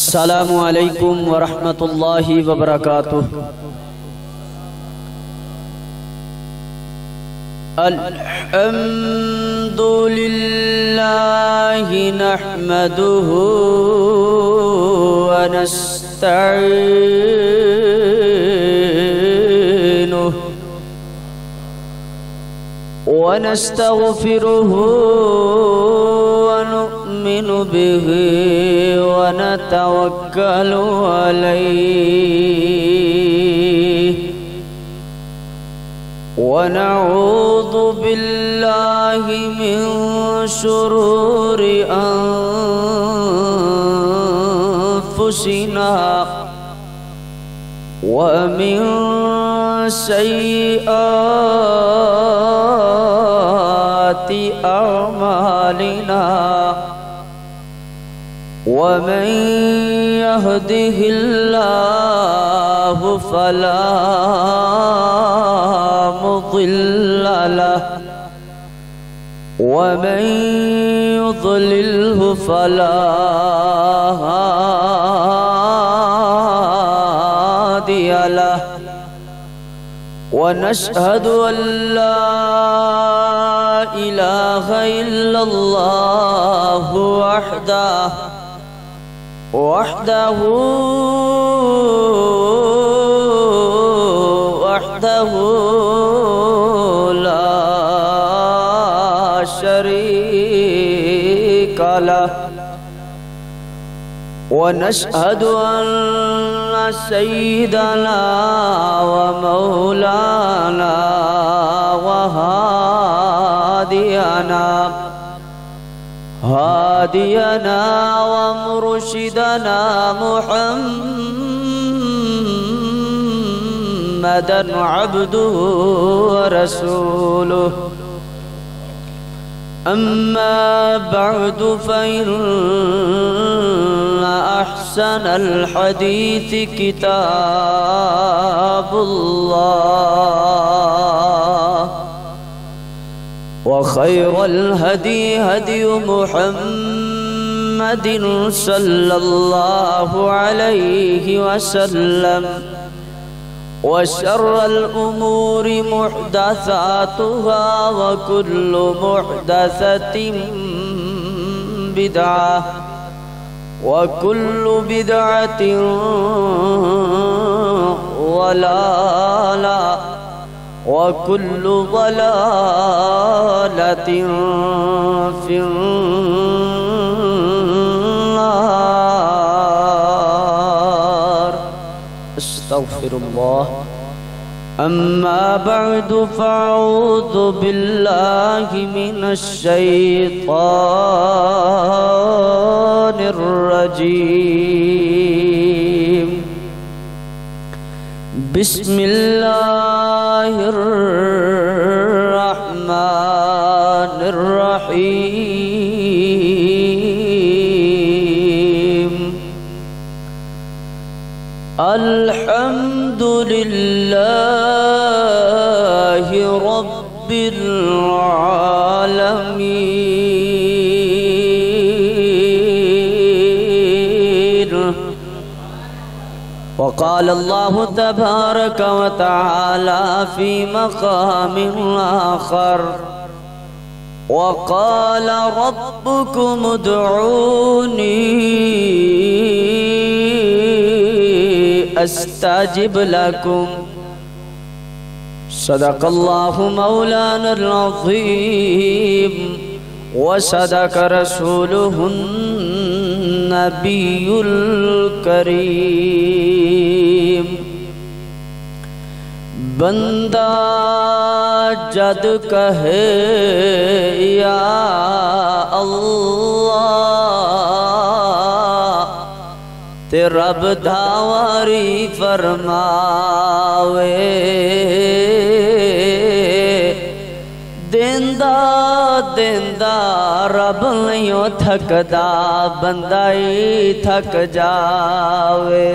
السلام علیکم ورحمۃ اللہ وبرکاتہ۔ الحمد للہ نحمدہ ونستعینہ ونستغفرہ ونؤمن بہ ونتوکل علیہ ونعوذ باللہ من شرور انفسنا ومن سیئات اعمالنا ومن يهده الله فلا مضل له ومن يضلله فلا هادي له ونشهد أن لا إله إلا الله وحده لا شريك له ونشهد أن سيدنا ومولانا هادينا ومرشدنا محمدا عبده ورسوله أما بعد فإن أحسن الحديث كتاب الله وخير الهدي هدي محمد صلى الله عليه وسلم وشر الأمور محدثاتها وكل محدثة بدعة وكل بدعة ضلالة وكل ضلالة في النار استغفر الله أما بعد فأعوذ بالله من الشيطان الرجيم بسم الله الرحمن الرحيم الحمد لله رب العالمين وقال الله تبارك وتعالى في مقام آخر وقال ربكم ادعوني استجب لكم صدق الله مولانا العظيم وصدق رسوله النبي الكريم بندہ جد کہے یا اللہ تے رب دھاواری فرماوے دیندہ دیندہ رب نہیں تھکدا بندہ ہی تھک جاوے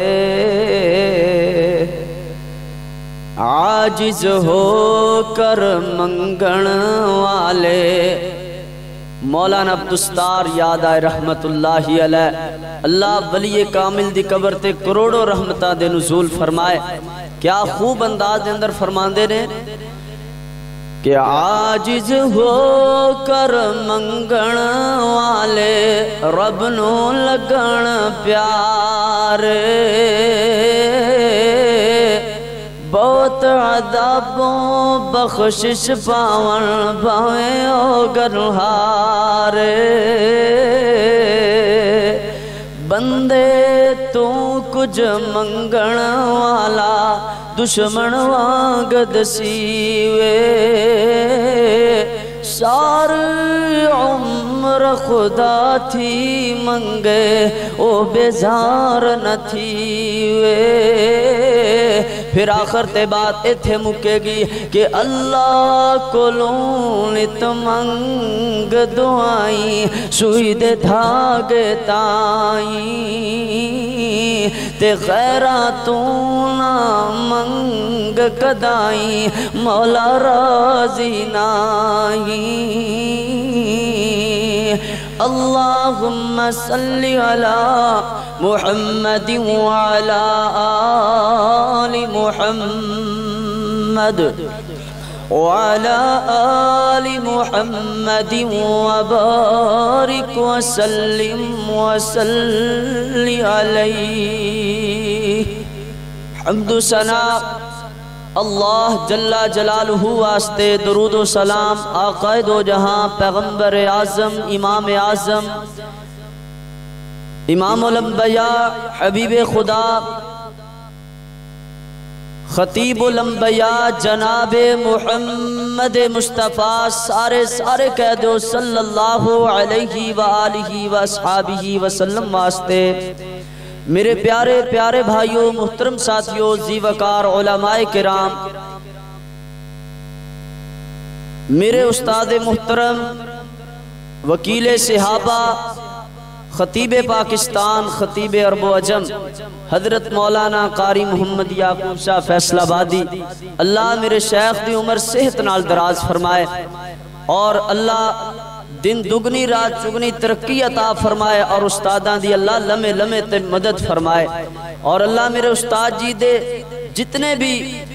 عاجز ہو کر منگن والے مولانا عبدالستار یاد آئے رحمت اللہ علیہ۔ اللہ ولی کامل دی قبر تے کروڑوں رحمتہ دے نزول فرمائے۔ کیا خوب انداز دے اندر فرماندے نے کہ عاجز ہو کر منگن والے رب نو لگن پیارے، بہت عذابوں بخشش پاون بھاویں او گنہارے، بندے تو کچھ منگن والا دشمن وانگ دسیوے، ساری عمر خدا تھی منگے او بیزار نہ تھیوے۔ پھر آخر تے بات ایتھے مکے گی کہ اللہ کو لونت منگ دعائیں سوئی دے دھاگے تائیں، تے خیراتوں نہ منگ کدائیں مولا راضی نائیں۔ اللہم صلی علی محمد وعلی آل محمد وعلی آل محمد وبارک وسلم وصلی علیہ۔ حمد و ثنا اللہ جل جلالہ واسطے، درود و سلام آقا دو جہاں پیغمبر اعظم امام اعظم امام الانبیاء حبیب خدا خطیب الانبیاء جناب محمد مصطفیٰ سارے کہہ دو صلی اللہ علیہ وآلہ وآصحابہ وسلم واسطے۔ میرے پیارے پیارے بھائیوں، محترم ساتھیوں، زیوکار علماء کرام، میرے استاد محترم وکیل صحابہ خطیب پاکستان خطیب عرب و عجم حضرت مولانا قاری محمد یعقوب شاہ فیصل آبادی، اللہ میرے شیخ دی عمر صحت نال دراز فرمائے اور اللہ دن دگنی رات چگنی ترقی عطا فرمائے، اور استاداں دی اللہ لمحے لمحے تے مدد فرمائے، اور اللہ میرے استاد جی دے جتنے بھی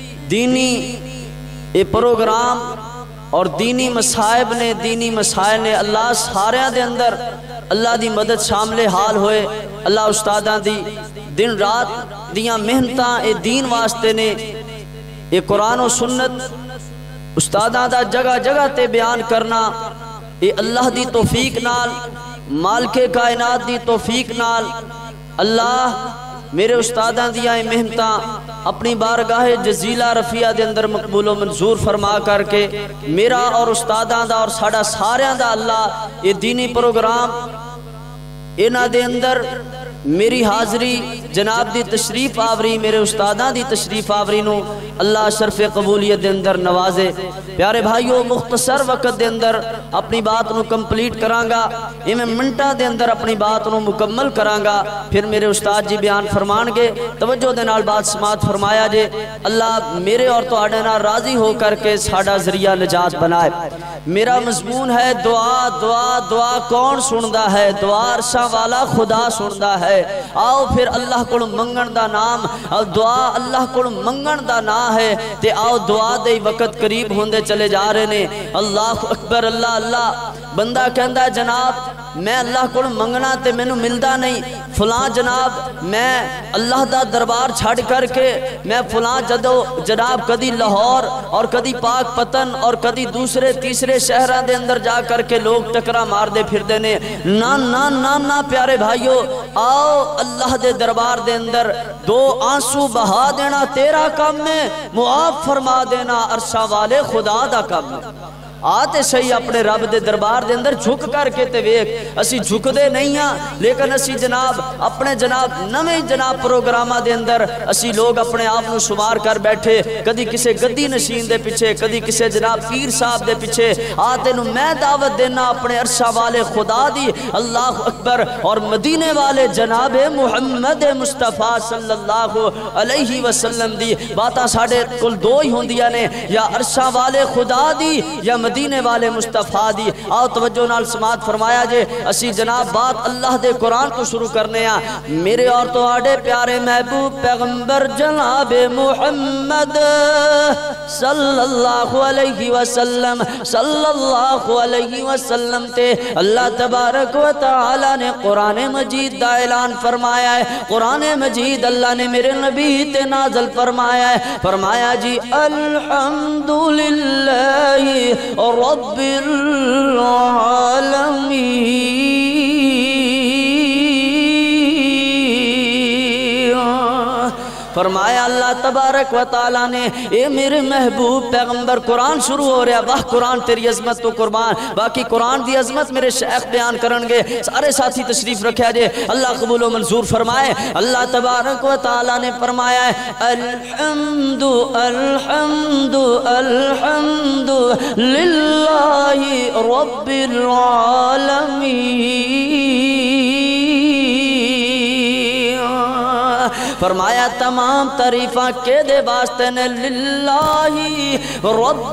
دینی پروگرام اور دینی مصائب نے دینی مسائل نے اللہ سارے دے اندر اللہ دی مدد شامل حال ہوئے۔ اللہ استاداں دی دن رات دیاں محنتاں اے دین واسطے نے، اے قرآن و سنت استاداں دا جگہ جگہ تے بیان کرنا، اے اللہ دی توفیق نال مالک کائنات دی توفیق نال اللہ میرے استاداں دیاں محنتاں اپنی بارگاہ جزیلہ رفیہ دے اندر مقبول و منظور فرما کر کے میرا اور استاداں دا اور ساڑا ساریاں دا اللہ یہ دینی پروگرام انہاں دے اندر میری حاضری جناب دی تشریف آوری میرے استاداں دی تشریف آوری نو اللہ شرف قبولیت دے اندر نوازے۔ پیارے بھائیو، مختصر وقت دے اندر اپنی بات نو کمپلیٹ کرانگا، میں منٹا دے اندر اپنی بات نو مکمل کرانگا، پھر میرے استاد جی بیان فرمان گے، توجہ دے نال بات سماعت فرمایا جے۔ اللہ میرے اور تو آڈینا راضی ہو کر کے ساڑا ذریعہ نجات بنائے۔ میرا مضمون ہے دعا دعا دعا کون سندا ہے؟ دعا عرشاں والا خدا سندا ہے۔ آؤ پھر اللہ کو منگن دا نام، دعا اللہ کو منگن دا نام ہے، تے آؤ دعا دے وقت قریب ہوندے چلے جا رہے نے۔ اللہ اکبر، اللہ اللہ۔ بندہ کہندا ہے جناب میں اللہ کو منگنا تے میں نو ملدا نہیں، فلاں جناب میں اللہ دا دربار چھڑ کر کے میں فلاں جناب کدی لاہور اور کدی پاک پتن اور کدی دوسرے تیسرے شہرہ دے اندر جا کر کے لوگ ٹکرا مار دے پھر دینے۔ نا نا نا نا پیارے بھائیو، آؤ اللہ دے دربار دے اندر دو آنسو بہا دینا تیرا کام میں، معاف فرما دینا عرشاں والے خدا دا کام میں۔ آتے صحیح اپنے رب دے دربار دے اندر جھک کر کے تے ویک، اسی جھک دے نہیں ہاں، لیکن اسی جناب اپنے جناب نویں جناب پروگرامہ دے اندر اسی لوگ اپنے آپ نو شمار کر بیٹھے، کدی کسے گدی نشین دے پیچھے، کدی کسے جناب پیر صاحب دے پیچھے۔ آتے نو میں دعوت دینا اپنے عرشہ والے خدا دی، اللہ اکبر، اور مدینے والے جناب محمد مصطفیٰ صلی اللہ علیہ وسلم دی۔ باتاں ساڑھے کل دو ہی ہوندیا نے، یا عرشہ والے خدا دی یا مدینے والے مصطفیٰ دی. آؤ توجہ نال سماعت فرمایا جے. اسی جناب بات اللہ دے قرآن کو شروع کرنے آ. میرے اور تو آڑے پیارے محبوب پیغمبر جناب محمد صلی اللہ علیہ وسلم تے اللہ تبارک و تعالی نے قرآن مجید دا اعلان فرمایا ہے. قرآن مجید اللہ نے میرے نبی تے نازل فرمایا ہے. فرمایا جی الحمدللہ رب العالمین. فرمایا اللہ تبارک و تعالیٰ نے اے میرے محبوب پیغمبر قرآن شروع ہو رہا. واہ قرآن تیری عظمت تو قربان. باقی قرآن دی عظمت میرے شیخ بیان کرنگے. سارے ساتھی تشریف رکھا جے. اللہ قبول و منظور فرمائے. اللہ تبارک و تعالیٰ نے فرمایا ہے الحمد الحمد الحمد للہ رب العالمین. فرمایا تمام تعریفاں کے دے واسطے نے للہ رب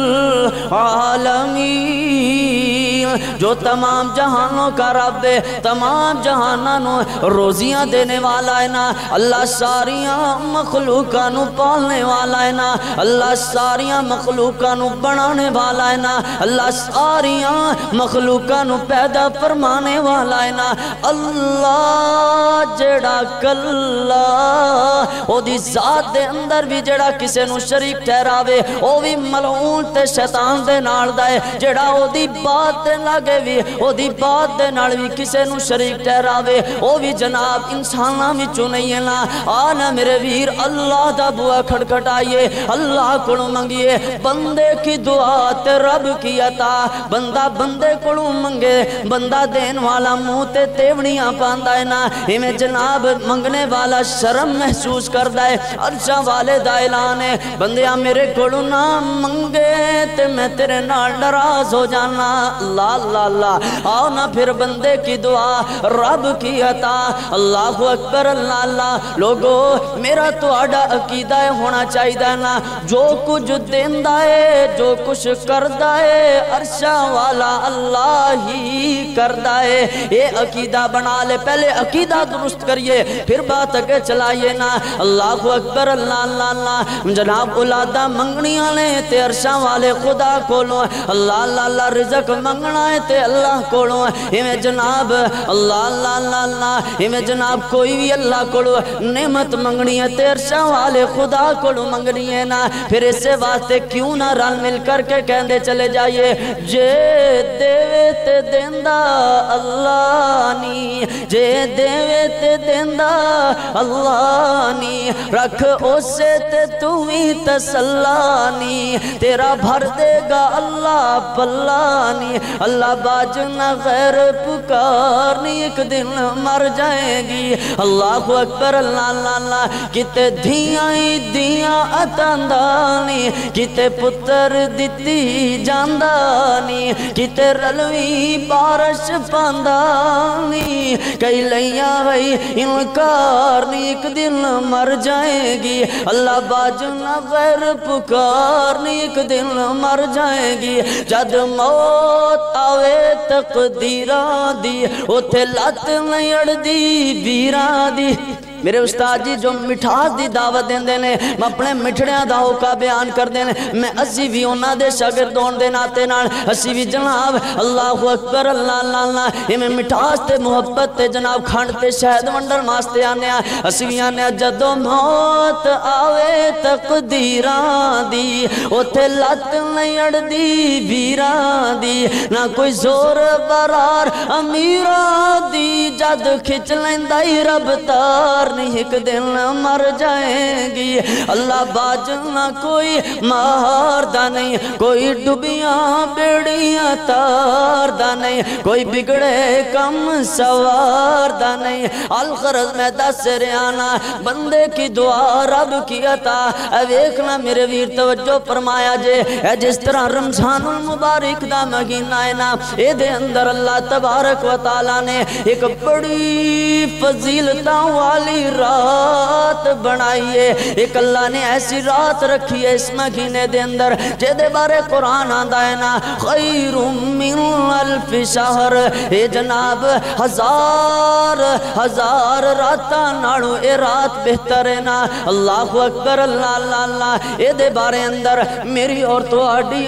العالمین جو تمام جہانوں کا رب ہے. تمام جہانوں روزیاں دینے والا ہے نا. اللہ ساریاں مخلوقاں نو پالنے والا ہے نا. اللہ ساریاں مخلوقاں نو بنانے والا ہے نا. اللہ ساریاں مخلوقاں نو پیدا فرمانے والا ہے نا. اللہ جڑا کلا او دی ذات دے اندر بھی جڑا کسے نو شریک ٹھہراوے او بھی ملعون تے شیطان دے نال دا ہے. جڑا او دی بات دے لگے بھی او دی بات دے نال بھی کسے نو شریک ٹھہراوے او بھی جناب انساناں وچوں نہیں ہے نا. آنا میرے ویر اللہ دا بوا کھڑکھٹائیے. اللہ کولوں منگیے. بندے کی دعا تے رب کی عطا. بندہ بندے کولوں منگے بندہ دین والا منہ تے تیونیاں پاندا ہے نا. ایویں جناب منگنے والا شرم محسوس کردہ ہے. عرشاں والے دا اعلان ہے بندیاں میرے کولوں نہ منگے تے میں تیرے نال ناراض ہو جانا. اللہ اللہ اللہ. آؤ نہ پھر بندے کی دعا رب کی عطا. اللہ اکبر اللہ اللہ. لوگو میرا تو آڈا عقیدہ ہونا چاہیے نا جو کچھ دیندہ ہے جو کچھ کردہ ہے عرشاں والا اللہ ہی کردہ ہے. یہ عقیدہ بنا لے. پہلے عقیدہ درست کریے پھر بات اگے چلائیے نا. اللہ اکبر اللہ اللہ اللہ. جناب اولادہ منگنیاں لے تے عرشاں والے خدا کولوں. اللہ اللہ اللہ. رزق منگنا ہے تے اللہ کولوں. ایویں جناب اللہ اللہ اللہ اللہ. ایویں جناب کوئی بھی اللہ کولوں نعمت منگنی ہے تے عرشاں والے خدا کولوں منگنی ہے نا. پھر اسے واسطے کیوں نہ رل مل کر کے کہندے چلے جائیے جے دیوے تے دیندہ اللہ نی. جے دیوے تے دیندہ اللہ نی. رکھ اسے تے تو ہی تسلانی. تیرا بھر دے گا اللہ پلانی. اللہ باجنا غیر پکارنی ایک دن مر جائے گی. اللہ اکبر اللہ اللہ اللہ. کتے دھیاں ہی دھیاں اتاندانی. کتے پتر دیتی جاندانی. کتے رلوی بارش پاندانی. کئی لیاں وئی انکار نہیں ایک دن مر جائے گی. اللہ باجنا غیر پکار نہیں ایک دن مر جائے گی. جد موت آوے تقدیران دی اتھے لات نہیں اڑ دی بیران دی. میرے استاد جی جو مٹھاس دی دعوت دین دینے میں اپنے مٹھڑیاں دا ہوکا بیان کر دینے. میں اسی بھی انہاں دے شاگردون دے ناتے نال اسی بھی جناب اللہ اکبر اللہ اللہ اللہ. میں مٹھاس تے محبت تے جناب کھانڈ تے شہد ونڈر ماستے آنے آئے. اسی بھی آنے جدو موت آوے تقدیران دی اتھے لت نہیں اڑ دی بیران دی. نہ کوئی زور برار امیران دی. جد کھچ لیندائی رب تار نہیں ایک دن مر جائیں گی. اللہ باجنا کوئی مار دا نہیں. کوئی ڈبیاں بیڑیاں تار دا نہیں. کوئی بگڑے کم سوار دا نہیں. الغرض میں دس ریانا بندے کی دعا رب کی عطا. ویکھنا میرے ویر توجہ فرمایا جے جس طرح رمضان المبارک دا مہینہ ہے نا اے دے اندر اللہ تبارک و تعالی نے ایک بڑی فضیلتاں والی رات رات بنائیے، ایک اللہ نے ایسی رات رکھی ہے اس مہینے دے اندر جے دے بارے قرآن آندا ہے نا خیر من الف شہر، اے جناب ہزار راتاں نالوں اے رات بہتر ہے نا۔ اللہ اکبر، اللہ اللہ اللہ۔ اے دے بارے اندر میری اور تہاڈی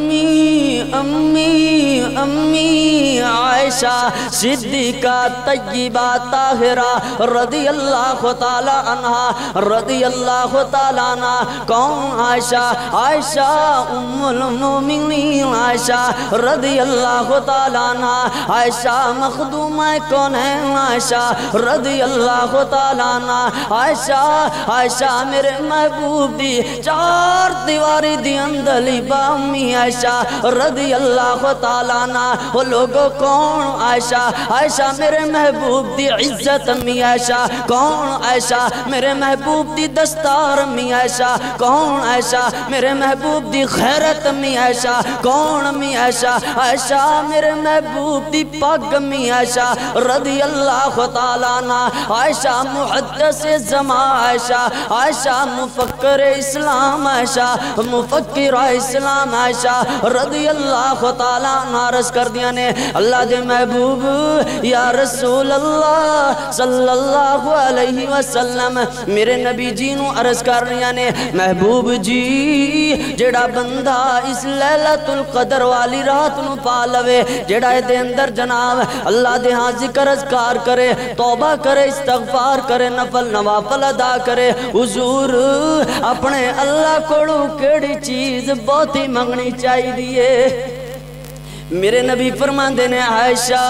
امی عائشہ صدیقہ طیبہ طاہرہ رضی اللہ تعالی عنہا کون؟ عائشہ ام المومنین عائشہ رضی اللہ تعالی عنہا۔ عائشہ مخدومہ کون ہے؟ عائشہ رضی اللہ تعالی عنہا۔ عائشہ میرے محبوب دی چار دیواری دی اندلی بامی عائشہ رضی اللہ تعالی عنہا۔ وہ لوگوں کون؟ عائشہ میرے محبوب دی عزت امی عائشہ کون؟ عائشہ میرے محبوب دی دستار امی عائشہ کون؟ عائشہ میرے محبوب دی غیرت امی عائشہ کون؟ امی عائشہ میرے محبوب دی پاک امی عائشہ رضی اللہ تعالی عنہا۔ عائشہ محدث زمان عائشہ مفکر اسلام مفکرہ اسلام عائشہ رضی اللہ تعالی عنہا عرض کر دیا نے اللہ دے محبوب یا رسول اللہ صلی اللہ علیہ وسلم، میرے نبی جی نو عرض کر رہی نے محبوب جی جڑا بندہ اس لیلۃ القدر والی رات نو پا لوے، جڑا دے اندر جناب اللہ دے ہاں ذکر اذکار کرے، توبہ کرے، استغفار کرے، نفل نوافل ادا کرے، حضور اپنے اللہ کوڑو کیڑی چیز بہت ہی منگنی چاہی دیئے۔ میرے نبی فرماندے نے عائشہ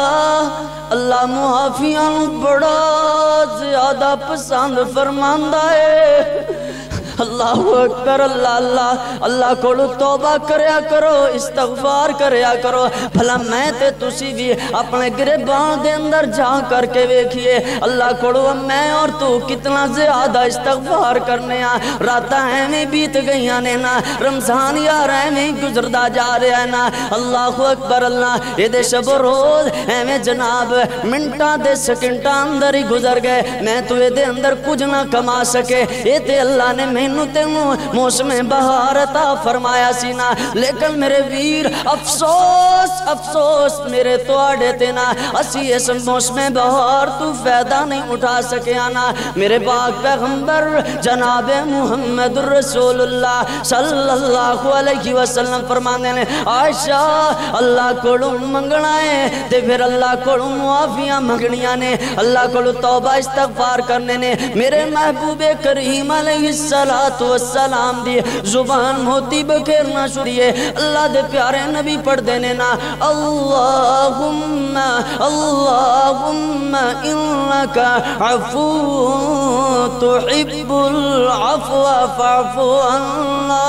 اللہ معافیاں بڑا زیادہ پسند فرماندہ ہے۔ اللہ اکبر، اللہ اللہ اللہ کوڑو توبہ کریا کرو، استغفار کریا کرو۔ بھلا میں تے تسی بھی اپنے گریبان دے اندر جا کر کے ویکھئے اللہ کوڑو میں اور تو کتنا زیادہ استغفار کرنے آ۔ راتاں ایویں بیت گئیاں نے نا، رمضان یار ایویں گزردا جا رہا ہے نا۔ اللہ اکبر، اللہ اے دے شب و روز ایویں جناب منٹاں دے سکنٹاں اندر ہی گزر گئے، میں تو اے دے اندر کچھ نہ کما سکے۔ اے تے اللہ نے موسم بہار عطا فرمایا سی نا، لیکن میرے ویر افسوس میرے تواڈے تے نا اسی اس موسم بہار تو فائدہ نہیں اٹھا سکے نا۔ میرے پاک پیغمبر جناب محمد رسول اللہ صلی اللہ علیہ وسلم فرمانے نے عائشہ اللہ کوڑوں منگنا ہے تے پھر اللہ کوڑوں معافیاں منگنیاں نے، اللہ کوڑوں توبہ استغفار کرنے نے۔ میرے محبوب کریم علیہ السلام دی زبان موتی بکھیرنا شریعے اللہ دے پیارے نبی پڑھ دینے نا اللہم انکا عفو تحب العفو فاعفو عنا۔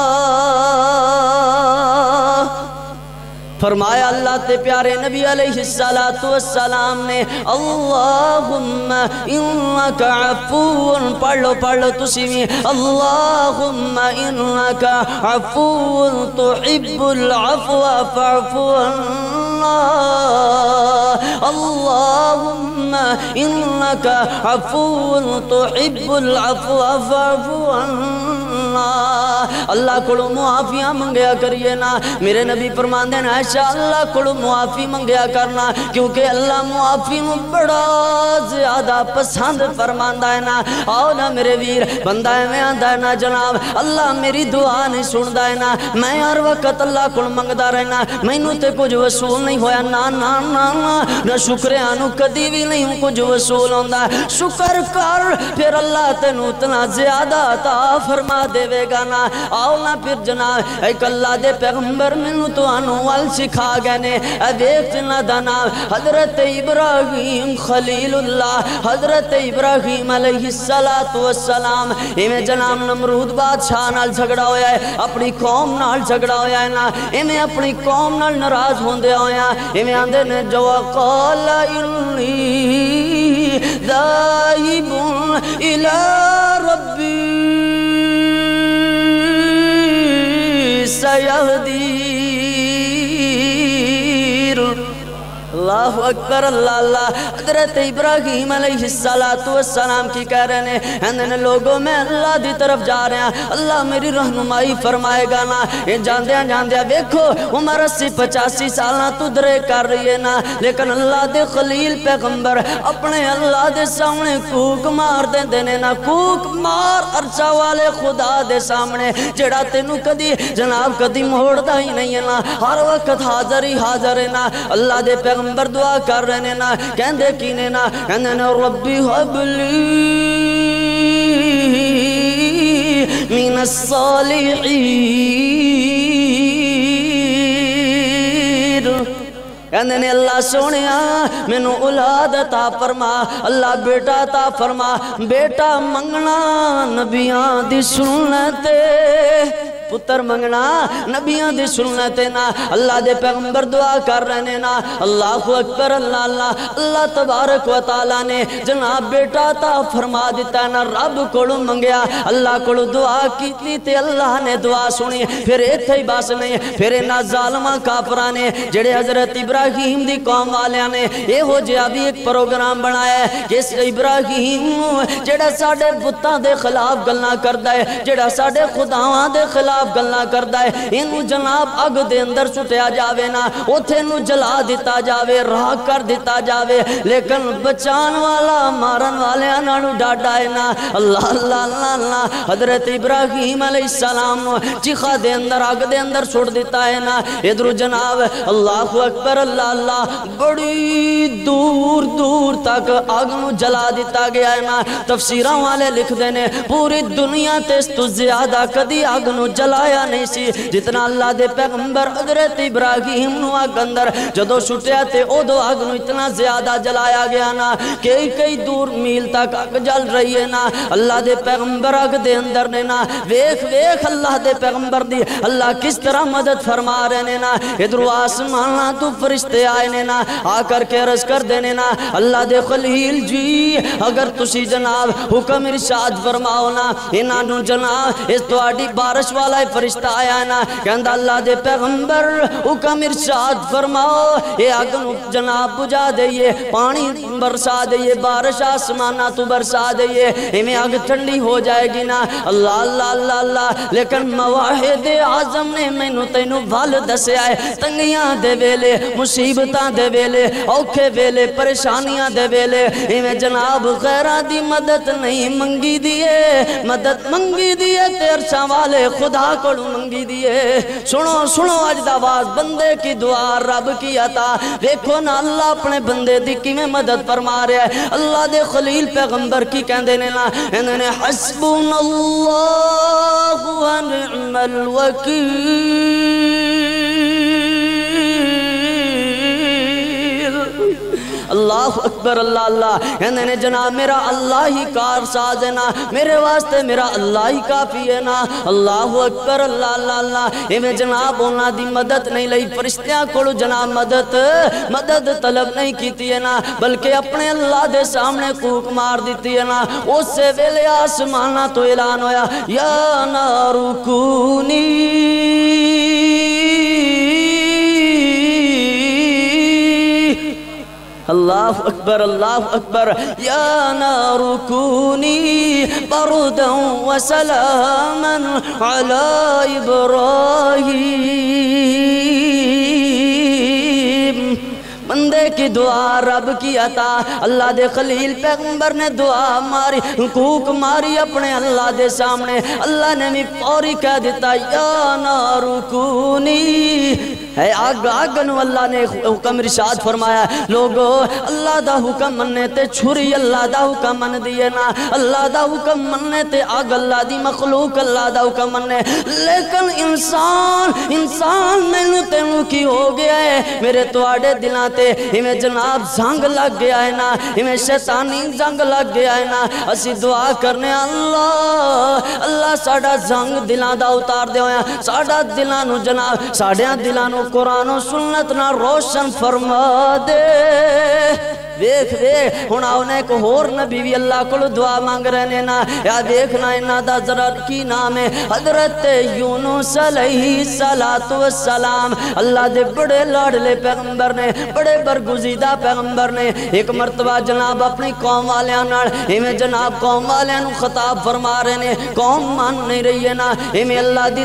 فرمایا اللہ تے پیارے نبی علیہ السلام نے اللہم انکا عفو، پڑھ لو تسی بھی اللہم انکا عفو تحب العفو فاعفو عنا، اللہم انکا عفو تحب العفو فاعفو عنا۔ اللہ کڑو معافیاں منگیا کریے نا۔ میرے نبی فرماندے ہیں عائشہ اللہ کڑو معافی منگیا کرنا، کیونکہ اللہ معافی میں بڑا زیادہ پسند فرماندہ ہے نا۔ آؤ نا میرے ویر، بندہ ہے میں آندہ ہے نا جناب اللہ میری دعا نہیں سندہ ہے نا، میں ہر وقت اللہ کڑو منگدہ رہنا، میں نو تے کچھ وصول نہیں ہویا نا نا نا نا شکریانو کدی بھی نہیں ہوں کچھ وصول ہوندہ، شکر کر پھر اللہ تے نو اتنا زیادہ عطا فرما دے وے گا نا۔ آؤ نا پھر جناب ایک اللہ دے پیغمبر منو تو انوال سکھا گئے نے، دیکھ جنہ دانا حضرت ابراہیم خلیل اللہ، حضرت ابراہیم علیہ السلام ایمیں جناب نمرود بادشاہ نال جھگڑا ہویا ہے، اپنی قوم نال جھگڑا ہویا ہے نا، ایمیں اپنی قوم نال نراز ہوندے ہویا، ایمیں آندے نے جو قال انی ذاہب الى ربی سیہدیر۔ اللہ اکبر اللہ اللہ۔ حضرت ابراہیم علیہ السلام کی کہہ رہے ہیں ان لوگوں میں اللہ دی طرف جا رہے ہیں، اللہ میری رہنمائی فرمائے گا نا۔ یہ جاندیاں جاندیاں ویکھو عمر 80-85 سالہ تو درے کر رہی ہے نا، لیکن اللہ دے خلیل پیغمبر اپنے اللہ دے سامنے کوک مار دے دینے نا، کوک مار عرشہ والے خدا دے سامنے جڑا تینوں کدی جناب کدی موڑ دا ہی نہیں ہے نا، ہر وقت حاضر ہی حاضر ہے نا۔ اللہ دے پیغمبر دعا کر رہے نا، کہندے کینے نا، کہندے نا ربی حبلی من الصالحین، کہندے نے اللہ سونیا مینوں اولاد عطا فرما، اللہ بیٹا عطا فرما۔ بیٹا منگنا نبیاں دی سنت، پتر منگنا نبیاں دی سنت نا۔ اللہ دے پیغمبر دعا کر رہے نا، اللہ اکبر اللہ اللہ۔ اللہ تبارک و تعالیٰ نے جناب بیٹا عطا فرما دیتا نا، رب کولو منگیا، اللہ کولو دعا کیتی تے اللہ نے دعا سنی۔ پھر ایتھے ہی بس نہیں، پھر انہاں ظالماں کافراں نے جڑے حضرت ابراہیم دی قوم والیاں نے یہ ہو جہا بھی ایک پروگرام بنایا ہے کہ اس ابراہیم جڑا ساڈے بتاں دے خلاف گلاں کردا ہے، جڑا ساڈے خداواں دے خلاف گلاں کردا ہے، اینو جناب اگ دے اندر سٹیا جاوے نا، اوتھے نو جلا دیتا جاوے، راہ کر دیتا جاوے، لیکن بچان والا مارن والے نالوں ڈاڈا ہے نا۔ اللہ اللہ اللہ اللہ۔ حضرت ابراہیم علیہ السلام نو چیخا دے اندر اگ دے اندر سٹ دیتا ہے نا۔ ادھر جناب اللہ اکبر اللہ اللہ، بڑی دور دور تک اگ نو جلا دیتا گیا ہے نا۔ تفسیراں والے لکھ دینے پوری دنیا تے اس تو زیادہ کدی اگ نو جلایا نہیں سی جتنا اللہ دے پیغمبر حضرت ابراہیم نو اگ اندر جدو سٹیا تے او دو اگ نو اتنا زیادہ جلایا گیا نا، کئی دور میل تک اگ جل رہی ہے نا۔ اللہ دے پیغمبر اگ دے اندر نے نا، ویکھ ویکھ اللہ دے پیغمبر دی اللہ کس طرح مدد فرما رہے نے نا۔ ادھر آسمان تو فرشتے آئے نے نا، آ کر کے عرض کر دینے نا، اللہ دے خلیل جی اگر تسی جناب حکم ارشاد فرماؤ نا، انہاں نو جناب اس تواڈی بارش والا فرشتہ آیا ہے نا، کہندا اللہ دے پیغمبر حکم ارشاد فرماؤ یہ اگ نو جناب بجھا دئیے، پانی برسا دئیے، بارش آسمانہ تو برسا دئیے، ہمیں اگ ٹھنڈی ہو جائے گی نا۔ اللہ اللہ اللہ اللہ۔ لیکن مواحد اعظم نے مینوں تینوں ول دسیا ہے، تنگیاں دے ویلے، مصیبتاں دے ویلے، اوکھے ویلے، پریشانیاں دے ویلے ہمیں جناب غیراں دی مدد نہیں منگی دیئے، مدد منگی دیئے تے عرشاں والے خدا کو منگی دیئے۔ سنو سنو اج دا آواز، بندے کی دعا رب کی عطا، دیکھو نا اللہ اپنے بندے دی کی میں مدد فرما رہا ہے۔ اللہ دے خلیل پیغمبر کی کہندے نے نا، انہوں نے حسبنا اللہ و نعم الوکیل، اللہ اکبر اللہ اللہ۔ کہندے نے جناب میرا اللہ ہی کار ساز ہے نا، میرے واسطے میرا اللہ ہی کافی ہے نا۔ اللہ اکبر اللہ اللہ اللہ۔ میں جناب انہاں دی مدد نہیں لئی، فرشتیاں کولو جناب مدد طلب نہیں کیتی ہے نا، بلکہ اپنے اللہ دے سامنے کوک مار دیتی ہے نا۔ اس سے ویلے آسمانہ تو اعلان ہویا، یا نار کونی اللہ اکبر اللہ اکبر، یا نار کونی بردا وسلاما علی ابراہیم۔ بندے کی دعا رب کی عطا، اللہ دے خلیل پیغمبر نے دعا ماری، کوک ماری اپنے اللہ دے سامنے، اللہ نے بھی فوری کہہ دیتا، یا نار کونی، ہے آگ آگنو اللہ نے حکم ارشاد فرمایا۔ لوگو اللہ دا حکم مننے تے چھری اللہ دا حکم من دیئے نا، اللہ دا حکم مننے تے آگ اللہ دی مخلوق اللہ دا حکم مننے، لیکن انسان میں تینوں کی ہو گیا ہے، میرے تواڈے دلاں تے ہمیں جناب زنگ لگ گیا ہے نا، ہمیں شیطانی زنگ لگ گیا ہے نا۔ اسی دعا کرنے اللہ ساڑا زنگ دلاں دا اتار دے ہویا، ساڑا دلاں نو جناب ساڑیاں دلاں نو قرآن و سنت نہ روشن فرما دے۔ ویکھ ویکھ ہن انہیں ایک ہور نبی بھی اللہ کو دعا مانگ رہے ہیں نا یا دیکھنا انہاں دا ذرا کی نام ہے حضرت یونس علیہ السلام اللہ دے بڑے لاڈلے پیغمبر نے بڑے برگزیدہ پیغمبر نے ایک مرتبہ جناب اپنی قوم والیاں نال ایویں جناب قوم والیاں نو خطاب فرما رہے ہیں قوم مان نہیں رہی ہے نا ایویں اللہ دی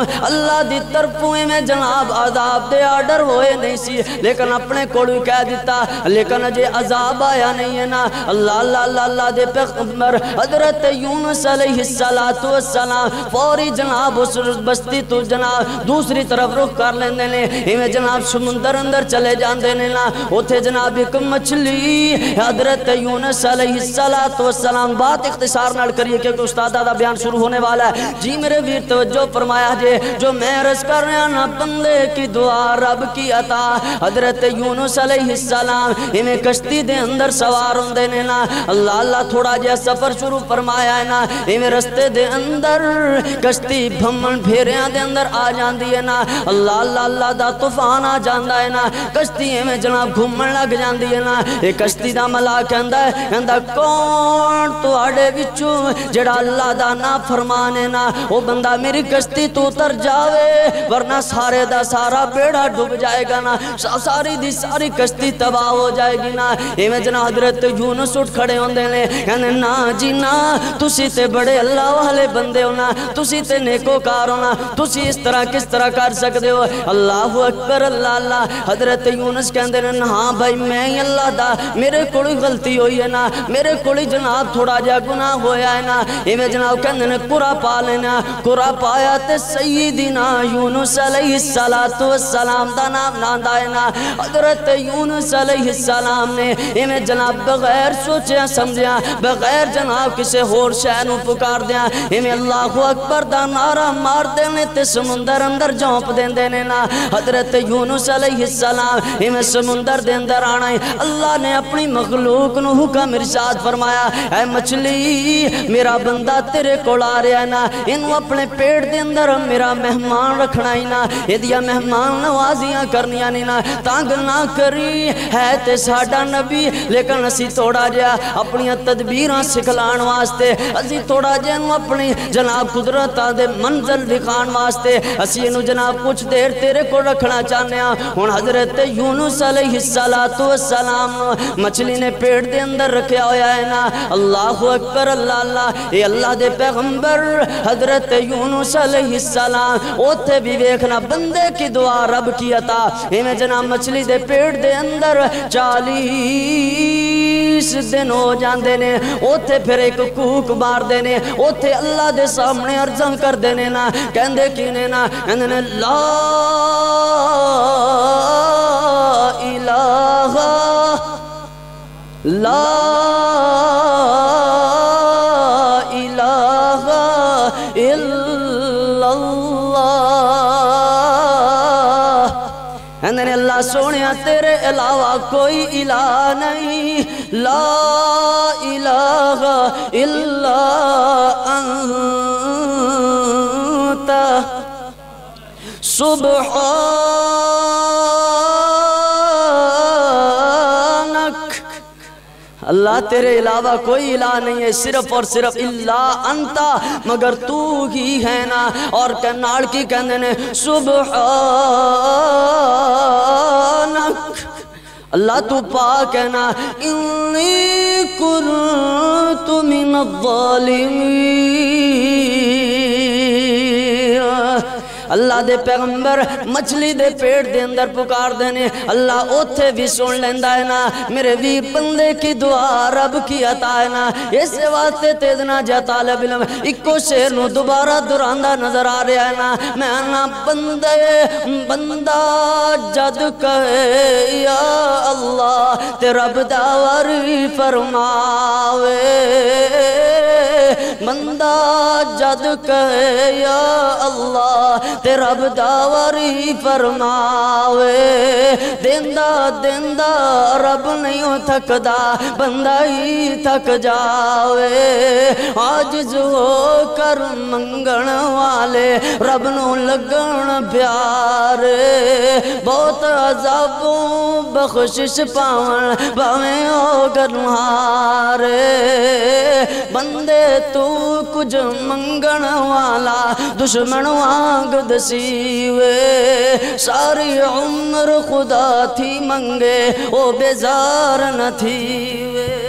طرفوں ایویں جناب عذاب دے آرڈر ہوئے نہیں سی لیکن اپنے کوڑو کہہ دیتا لیکن اجے عذاب آیا نہیں ہے نا اللہ دے پیغمبر حضرت یونس علیہ السلام فوری جناب اس بستی تو جناب دوسری طرف رخ کر لیندے نے ایویں جناب سمندر اندر چلے جاندے نے نا اوتھے جناب ایک مچھلی حضرت یونس علیہ السلام بات اختصار نال کریے کیونکہ استاد دا بیان شروع ہونے والا ہے جی میرے ویر توجہ فرمایا جے جو میں عرض کر رہا نا بندے کی دعا رب کی عطا حضرت یونس علیہ السلام ایویں کشتی دے اندر سوار ہوندے نے نا اللہ تھوڑا جہا سفر شروع فرمایا ہے نا ایویں رستے دے اندر کشتی بھمن پھیریاں دے اندر آ جاندی ہے نا اللہ دا طوفان آ جاندا ہے نا کشتی ایویں جناب گھومن لگ جاندی ہے نا اے کشتی دا ملا کہندا کون تواڈے وچوں جڑا اللہ دا نا فرمان ہے نا او بندہ میری کشتی تو اتر جاوے ورنہ سارے دا سارا بیڑا ڈوب جائے گا نا ساری دی ساری کشتی تباہ ہو جائے گی نا ایویں جناب حضرت یونس اٹھ کھڑے ہوندے نے کہندے نا جی نا تسی تے بڑے اللہ والے بندے ہو نا تسی تے نیکوکار ہو نا تسی اس طرح کس طرح کر سکتے ہو اللہ اکبر اللہ حضرت یونس کہندے نے ہاں بھائی میں ہی اللہ دا میرے کوئی غلطی ہوئی ہے نا میرے کوئی جناب تھوڑا جا گناہ ہویا ہے نا ایویں جناب کہندے نے قرآن پا لینا قرآن پایا تے سیدنا یونس علیہ السلام دا نام ناندا ہے نا حضرت یونس علیہ السلام نے ایویں جناب بغیر سوچیا سمجھیا بغیر جناب کسے ہور شے نو پکار دیا ایویں اللہ اکبر دا نعرہ مار دینے تے سمندر اندر جھونپ دیندے نے نا حضرت یونس علیہ السلام ایویں سمندر دے اندر آنا ہے اللہ نے اپنی مخلوق نو حکم ارشاد فرمایا اے مچھلی میرا بندہ تیرے کول آ رہا ہے نا انہوں اپنے پیٹ دے اندر میرا مہمان رکھنا ہی نا یہ مہمان نوازیاں کرنیاں نہیں نا تانگ نہ کری ہے تے ساڈا نبی لیکن اسی تھوڑا جہا اپنی تدبیراں سکھلان واسطے اسی تھوڑا جہا اپنی جناب قدرتاں دے منزل دکھان واسطے اسی انہوں جناب کچھ دیر تیرے کو رکھنا چاہنے ہیں ہن حضرت یونس علیہ السلام مچھلی نے پیٹ دے اندر رکھیا ہویا ہے نا اللہ اکبر اللہ اے اللہ دے پیغمبر حضرت یونس علیہ السلام اوتھے بھی ویکھنا بندے کی دعا رب کی عطا ایویں جناب مچھلی دے پیٹ دے اندر 40 دن ہو جاندے نے اوتھے پھر ایک کوک مار دینے اوتھے اللہ دے سامنے عرضاں کر دینے نا کہندے کینے نا کہندے نے لا الہ الا اللہ کہندے اللہ سونیا تیرے علاوہ کوئی الہ نہیں لا الہ الا انت سبحانک اللہ تیرے علاوہ کوئی الہ نہیں ہے صرف اور صرف اللہ انتا مگر تو ہی ہے نا اور کناڑ کی کہنے نے سبحانک اللہ تو پاک ہے نا انی کنت من الظالمین اللہ دے پیغمبر مچھلی دے پیٹ دے اندر پکار دینے اللہ اوتھے بھی سن لیندہ ہے نا میرے بھی بندے کی دعا رب کی عطا ہے نا اس واسطے تیزنا جا طالب علم اکو شیر نو دوبارہ دراندہ نظر آ رہا ہے نا میں نا بندہ جد کہے یا اللہ تے رب داوری فرماوے بندہ جد کہے یا اللہ تے رب داوری فرماوے دیندہ دیندہ رب نہیں تھکدا بندہ ہی تھک جاوے عاجز ہو کر منگن والے رب نو لگن پیارے بہت عذابوں بخشش پاون باویں ہو گنہارے بندے تو کچھ منگن والا دشمن وانگ دسیوے ساری عمر خدا تھی منگے او بیزار نہ تھیوے